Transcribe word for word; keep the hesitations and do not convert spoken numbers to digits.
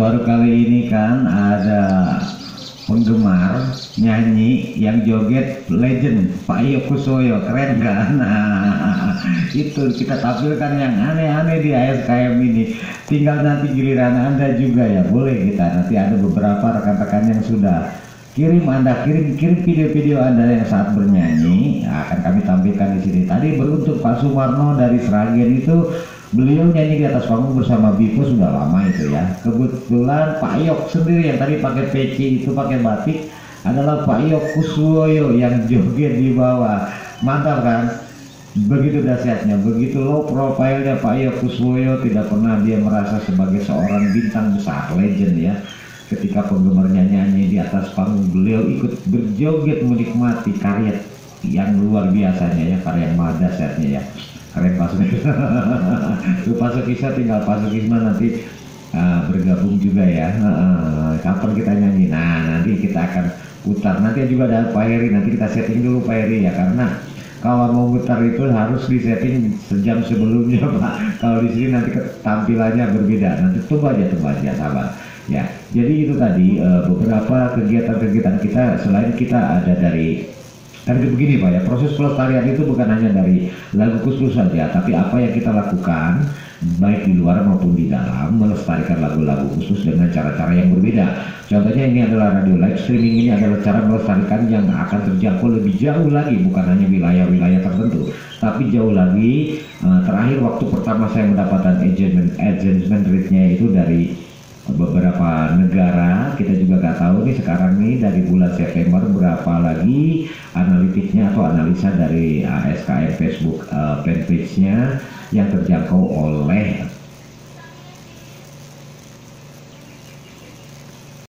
baru kali ini kan ada penggemar nyanyi yang joget legend Pak Iyo Kuswoyo, keren kan? Nah, itu kita tampilkan yang aneh-aneh di A S K M ini. Tinggal nanti giliran Anda juga ya, boleh kita. Nanti ada beberapa rekan-rekan yang sudah kirim Anda kirim kirim video-video Anda yang saat bernyanyi, ya, akan kami tampilkan di sini. Tadi beruntung Pak Sumarno dari Sragen itu, beliau nyanyi di atas panggung bersama Bipo sudah lama itu ya. Kebetulan Pak Yok sendiri yang tadi pakai peci itu pakai batik adalah Pak Iyo Kuswoyo yang joget di bawah. Mantap kan? Begitu dahsyatnya, begitu low profile-nya Pak Iyo Kuswoyo, tidak pernah dia merasa sebagai seorang bintang besar, legend ya. Ketika penggemarnya nyanyi di atas panggung, beliau ikut berjoget menikmati karya yang luar biasanya ya, karya yang maha dahsyatnya ya. Keren Pak Sukisma. Tuh Pak Sukisma, tinggal Pak Sukisma nanti uh, bergabung juga ya. Uh, kapan kita nyanyi? Nah, nanti kita akan putar. Nanti juga ada Pak Heri. Nanti kita setting dulu Pak Heri ya, karena kalau mau putar itu harus di setting sejam sebelumnya Pak. Kalau di sini nanti tampilannya berbeda. Nanti tunggu aja, tunggu aja, sabar. Ya, jadi itu tadi uh, beberapa kegiatan-kegiatan kita. Selain kita ada dari, kan begini Pak ya, proses pelestarian itu bukan hanya dari lagu khusus saja, tapi apa yang kita lakukan baik di luar maupun di dalam, melestarikan lagu-lagu khusus dengan cara-cara yang berbeda. Contohnya ini adalah radio live streaming, ini adalah cara melestarikan yang akan terjangkau lebih jauh lagi, bukan hanya wilayah-wilayah tertentu, tapi jauh lagi. Uh, terakhir waktu pertama saya mendapatkan engagement engagement rate-nya itu dari beberapa negara, kita juga nggak tahu nih sekarang nih dari bulan September berapa lagi analitiknya atau analisa dari A S K M Facebook uh, fanpage-nya yang terjangkau oleh